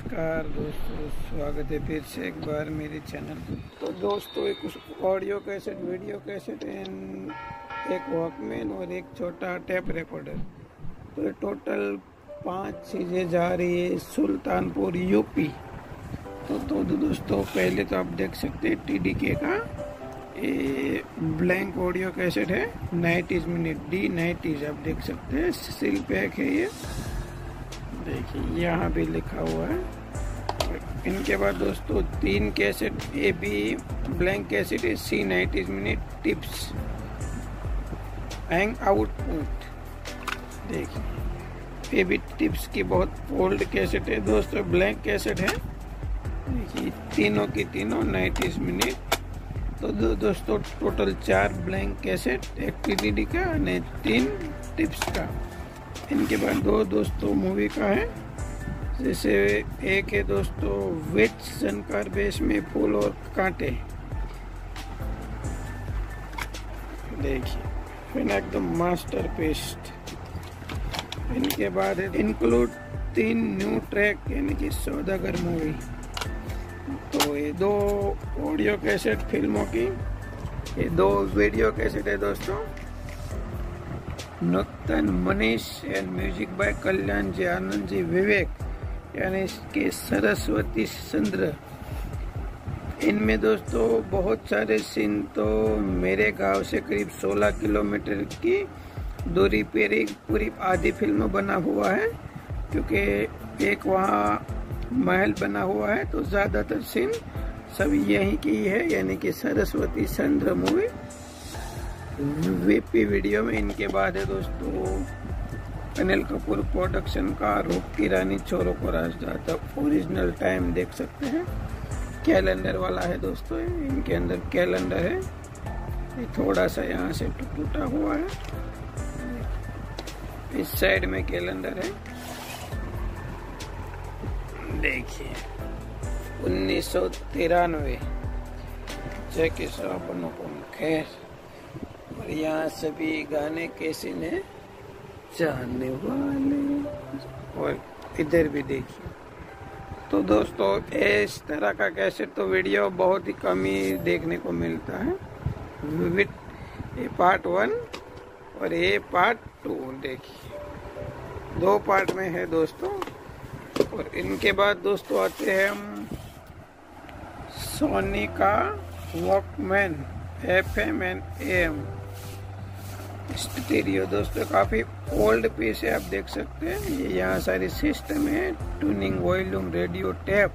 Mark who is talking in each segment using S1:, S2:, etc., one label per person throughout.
S1: नमस्कार दोस्तों, स्वागत है फिर से एक बार मेरे चैनल। तो दोस्तों, एक ऑडियो कैसेट, वीडियो कैसेट, एक वॉकमैन और एक छोटा टेप रिकॉर्डर। तो ये टोटल 5 चीज़ें जा रही है सुल्तानपुर यूपी। तो दोस्तों, पहले तो आप देख सकते हैं TDK का ये ब्लैंक ऑडियो कैसेट है 90 मिनट D90, आप देख सकते हैं। सील पैक है ये, देखिए यहाँ भी लिखा हुआ है। इनके बाद दोस्तों 3 कैसेट, ये भी ब्लैंक कैसेट है C90 minute tips hang output. देखिए ये भी टिप्स की बहुत ओल्ड कैसेट है दोस्तों, ब्लैंक कैसेट है। देखिए तीनों की तीनों 90 मिनट। तो दोस्तों टोटल 4 ब्लैंक कैसेट, एक TDK का और 3 टिप्स का। इनके बाद 2 दोस्तों मूवी का है, जैसे एक है दोस्तों विच शंकर बेस में फूल और कांटे। देखिए फिर एकदम मास्टर पेस्ट। इनके बाद है इंक्लूड 3 न्यू ट्रैक यानी कि सौदागर मूवी। तो ये 2 ऑडियो कैसेट फिल्मों की, ये 2 वीडियो कैसेट है दोस्तों। Nutan Manish and music by Kalyan ji, Anand ji, Vivek यानी इसके सरस्वती चंद्र। इनमें दोस्तों बहुत सारे सीन तो मेरे गांव से करीब 16 किलोमीटर की दूरी पर पूरी आधी फिल्म बना हुआ है, क्योंकि एक वहाँ महल बना हुआ है। तो ज्यादातर सीन सब यहीं की है, यानी कि Saraswati Chandra movie VP video में। इनके बाद है दोस्तों अनिल कपूर प्रोडक्शन का रूप की रानी छोरों को राज दाता, ओरिजिनल टाइम देख सकते हैं। कैलेंडर वाला है दोस्तों, इनके अंदर कैलेंडर है। ये थोड़ा सा यहाँ से टूटा हुआ है, इस साइड में कैलेंडर है। देखिए 1993 जय किशोर अनुपम खेर, और यहाँ सभी गाने कैसे ने जाने वाले। और इधर भी देखिए। तो दोस्तों इस तरह का कैसेट तो वीडियो बहुत ही कम ही देखने को मिलता है। ये पार्ट 1 और ये पार्ट 2, देखिए 2 पार्ट में है दोस्तों। और इनके बाद दोस्तों आते हैं हम सोनी का Walkman FM and AM stereo. दोस्तों काफी ओल्ड पीस है, आप देख सकते हैं। ये यहाँ सारी सिस्टम है, ट्यूनिंग, वॉल्यूम, रेडियो, टैप।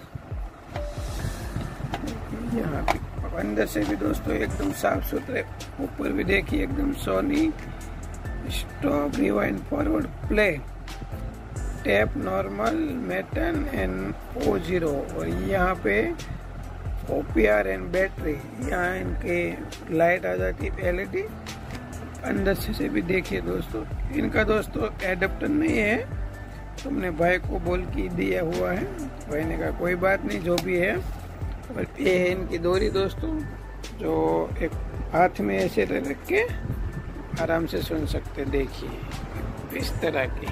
S1: यहाँ पे अंदर से भी दोस्तों एकदम साफ सुथरे। ऊपर भी देखिए एकदम Sony stop, rewind, forward, play, tape, normal, metal and O0। और यहाँ पे OPR एंड बैटरी, यहाँ इनके लाइट आ जाती है LED। अंदर से भी देखिए दोस्तों। इनका दोस्तों एडेप्टर नहीं है, तुमने भाई को बोल के दिया हुआ है। भाई ने कहा कोई बात नहीं, जो भी है। और ये है इनकी डोरी दोस्तों, जो एक हाथ में ऐसे रख के आराम से सुन सकते। देखिए इस तरह की।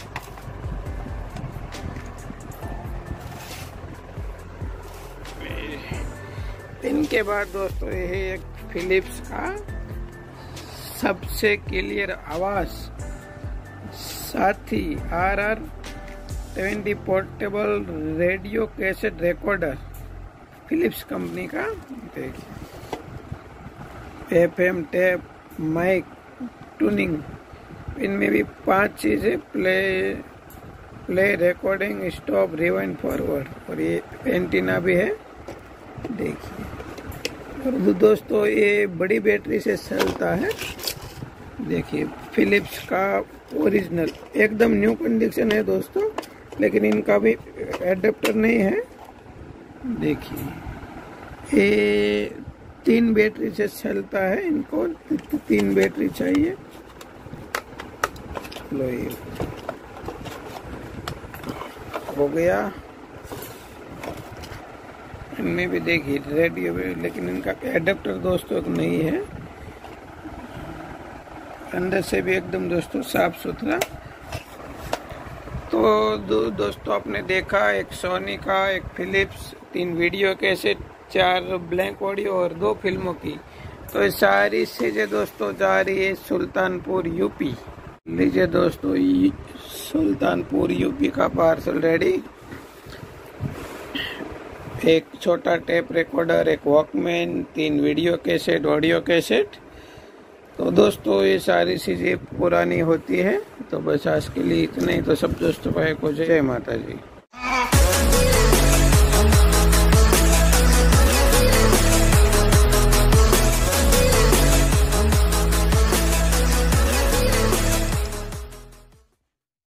S1: इनके बाद दोस्तों ये है एक फिलिप्स का सबसे क्लियर आवाज साथी RR70 portable radio cassette recorder, Philips company का। देखिए FM, टैप, माइक, ट्यूनिंग। इनमें भी 5 चीजें, play, recording, stop, rewind, forward. और ये एंटीना भी है, देखिए। और दोस्तों ये बड़ी बैटरी से चलता है। देखिए फिलिप्स का ओरिजिनल एकदम न्यू कंडीशन है दोस्तों, लेकिन इनका भी एडेप्टर नहीं है। देखिए ये 3 बैटरी से चलता है, इनको 3 बैटरी चाहिए। लो ये हो गया। इनमें भी देखिए रेडियो भी, लेकिन इनका एडेप्टर दोस्तों नहीं है। अंदर से भी एकदम दोस्तों साफ सुथरा। तो दोस्तों आपने देखा एक सोनी का, एक Philips, 3 video cassette, 4 blank audio और 2 फिल्मों की। तो ये सारी चीजें दोस्तों जा रही है सुल्तानपुर यूपी। लीजिए दोस्तों, सुल्तानपुर यूपी का पार्सल रेडी। एक छोटा टेप रिकॉर्डर, एक Walkman, 3 video cassette, audio cassette. तो दोस्तों ये सारी चीज़ें पुरानी होती है। तो बस आज के लिए इतना ही। तो सब दोस्तों भाई को जय माता जी।